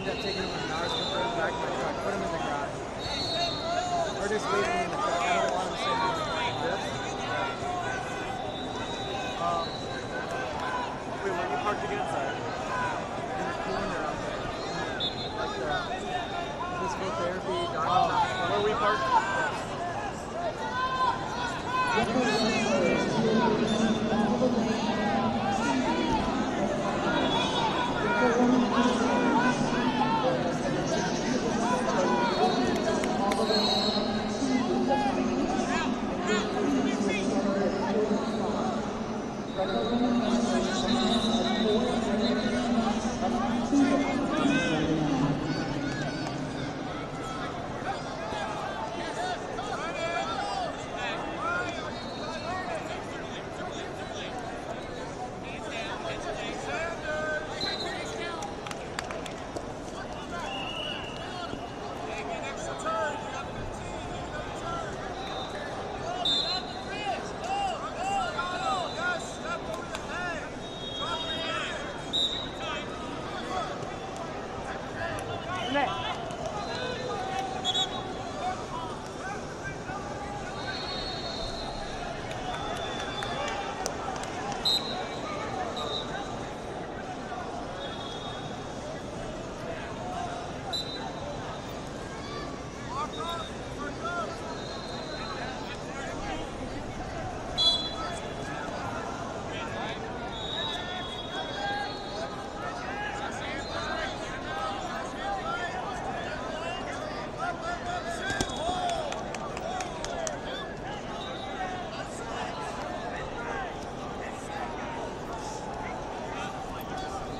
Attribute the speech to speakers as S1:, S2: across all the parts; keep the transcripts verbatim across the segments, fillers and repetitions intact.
S1: end up taking them in an hour, so throw them back in my truck, put them in the garage. Or just leave them in the truck. I don't want them sitting in this. Um,
S2: Wait, where you parked again, sorry?
S1: In the corner out there. Like the physical therapy, Donald.
S2: Oh, where we parked?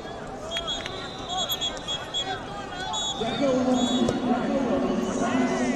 S3: Jacko Wilson, Jacko Wilson,